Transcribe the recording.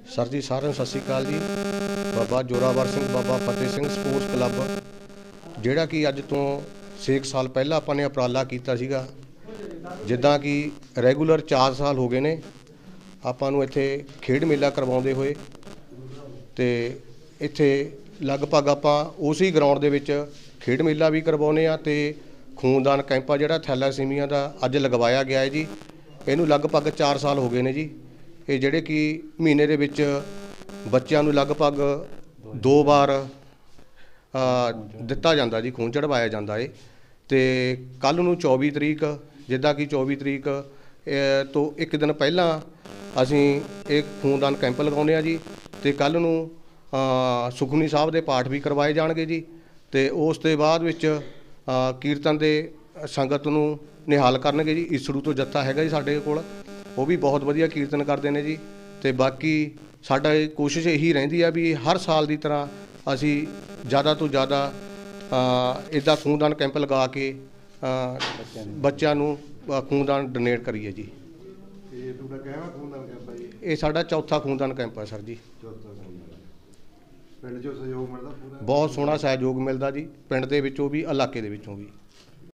Sir जी सारे सत श्री अकाल जी। बाबा जोरावर सिंह बाबा फतेह सिंह स्पोर्ट्स क्लब ਜਿਹੜਾ कि अज तो 6 साल पहला ਆਪਾਂ ਨੇ ਉਪਰਾਲਾ ਕੀਤਾ ਸੀਗਾ, ਜਿੱਦਾਂ कि ਰੈਗੂਲਰ 4 साल हो गए ने ਆਪਾਂ ਨੂੰ ਇੱਥੇ ਖੇਡ ਮੇਲਾ ਕਰਵਾਉਂਦੇ ਹੋਏ, ਤੇ ਇੱਥੇ ਲਗਭਗ ਆਪਾਂ ਉਸੇ ਗਰਾਊਂਡ ਦੇ ਵਿੱਚ ਖੇਡ ਮੇਲਾ ਵੀ ਕਰਵਾਉਂਦੇ ਆ ਤੇ ਖੂਨਦਾਨ ਕੈਂਪ ਆ ਜਿਹੜਾ ਥੈਲਾਸੀਮੀਆ ਦਾ ਅੱਜ ਲਗਵਾਇਆ ਗਿਆ ਹੈ ਜੀ। ਇਹਨੂੰ ਲਗਭਗ 4 ਸਾਲ ਹੋ ਗਏ ਨੇ ਜੀ। ਇਹ ਜਿਹੜੇ ਕਿ ਮਹੀਨੇ ਦੇ ਵਿੱਚ ਬੱਚਿਆਂ ਨੂੰ ਲਗਭਗ 2 ਵਾਰ ਦਿੱਤਾ ਜਾਂਦਾ ਜੀ, ਖੂਨ ਚੜਵਾਇਆ ਜਾਂਦਾ ਹੈ। ਤੇ ਕੱਲ੍ਹ ਨੂੰ 24 ਤਰੀਕ, ਜਿੱਦਾਂ ਕਿ 24 ਤਰੀਕ ਤੋਂ ਇੱਕ ਦਿਨ ਪਹਿਲਾਂ ਅਸੀਂ ਇਹ ਖੂਨਦਾਨ ਕੈਂਪ ਲਗਾਉਂਦੇ ਆ ਜੀ। ਤੇ ਕੱਲ੍ਹ ਨੂੰ ਸੁਖਮਨੀ ਸਾਹਿਬ ਦੇ ਪਾਠ ਵੀ ਕਰਵਾਏ ਜਾਣਗੇ ਜੀ। ਤੇ ਉਸ ਤੋਂ ਬਾਅਦ ਵਿੱਚ ਕੀਰਤਨ ਦੇ ਸੰਗਤ ਨੂੰ ਨਿਹਾਲ ਕਰਨਗੇ ਜੀ। ਈਸੜੂ ਤੋਂ ਜੱਥਾ ਹੈਗਾ ਜੀ ਸਾਡੇ ਕੋਲ, ਉਹ ਵੀ ਬਹੁਤ ਵਧੀਆ ਕੀਰਤਨ ਕਰਦੇ ਨੇ ਜੀ। ਤੇ ਬਾਕੀ ਸਾਡਾ ਕੋਸ਼ਿਸ਼ ਇਹੀ ਰਹਿੰਦੀ ਆ ਵੀ ਹਰ ਸਾਲ ਦੀ ਤਰ੍ਹਾਂ ਅਸੀਂ ਜ਼ਿਆਦਾ ਤੋਂ ਜ਼ਿਆਦਾ ਇੱਦਾਂ ਖੂਨਦਾਨ ਕੈਂਪ ਲਗਾ ਕੇ ਬੱਚਿਆਂ ਨੂੰ ਖੂਨਦਾਨ ਡੋਨੇਟ ਕਰੀਏ ਜੀ। ਇਹ ਸਾਡਾ ਚੌਥਾ ਖੂਨਦਾਨ ਕੈਂਪ ਹੈ ਸਰ ਜੀ। ਪਿੰਡ 'ਚੋਂ ਸਹਿਯੋਗ ਮਿਲਦਾ ਪੂਰਾ? ਬਹੁਤ ਸੋਹਣਾ ਸਹਿਯੋਗ ਮਿਲਦਾ ਜੀ, ਪਿੰਡ ਦੇ ਵਿੱਚੋਂ ਵੀ ਇਲਾਕੇ ਦੇ ਵਿੱਚੋਂ ਵੀ।